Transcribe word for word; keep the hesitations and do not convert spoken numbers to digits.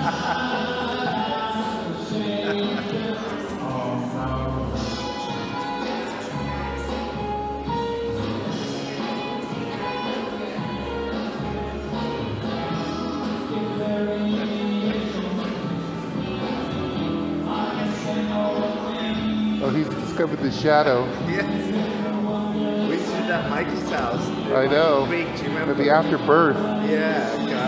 Oh, he's discovered the shadow. Yeah. We should at Mikey's house. I know. Week, do you remember? The afterbirth. Yeah, God.